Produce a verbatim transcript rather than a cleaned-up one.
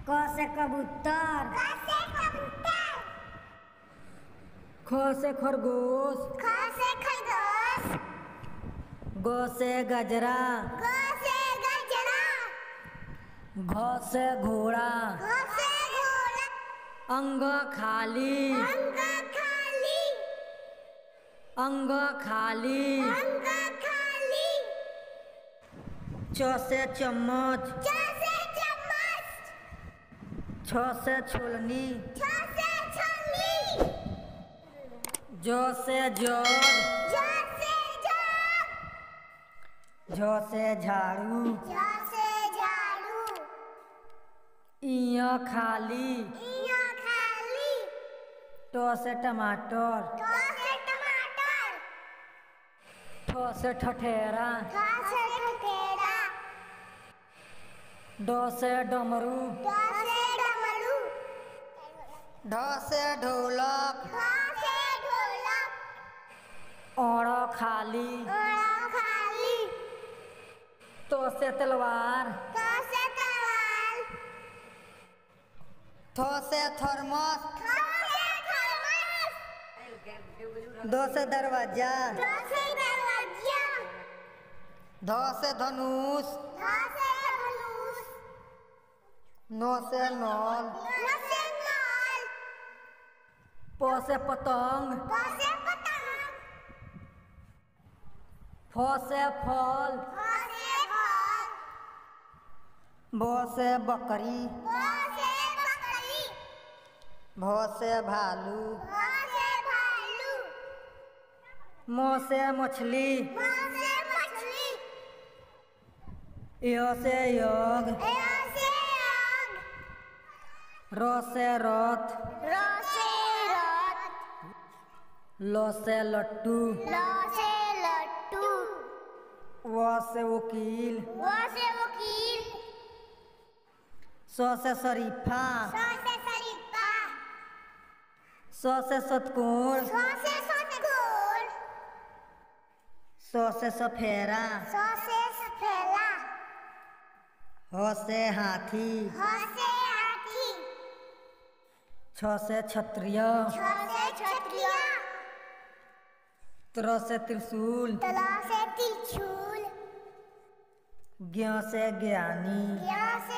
क से कबूतर। क से कबूतर। ख से खरगोश। ख से खरगोश। ग से गजरा। ग से गजरा। घ से घोड़ा। घ से घोड़ा। अंग खाली। अंग खाली। अंग खाली। अंग खाली। च से चम्मच। च से चम्मच। छ से छोलनी। छ से छलनी। ज से जग। ज से जग। झ से झाड़ू। झ से झाड़ू। इय खाली। इय खाली। ट से टमाटर। ट से टमाटर। ठ से ठठेरा। ठ से ठठेरा। ड से डमरू। ड से डमरू। ढ से ढोलक। ढ से ढोलक। अण खाली। अण खाली। त से तलवार। त से तलवार। थ से थर्मस। थ से थर्मस। द से दरवाजा। द से दरवाजा। ध से धनुष। ध से धनुष। न से नल। न से नल। प से पतंग। प से पतंग। फ से फल। फ से फल। ब से बकरी। ब से बकरी। भ से भालू। भ से भालू। म से मछली। म से मछली। य से यज्ञ। य से यज्ञ। र से रथ। र से रथ। ल से लट्टू। ल से लट्टू। व से वकील। व से वकील। स से शरीफा। स से शरीफा। स से षटकोण। स से षटकोण। स से सफेरा। स से सफेला। ह से हाथी। ह से हाथी। छ से क्षत्रिय। छ से क्षत्रिय। त्र से त्रिशूल। तला से त्रिशूल। ज्ञ से ज्ञानी। ज्ञ से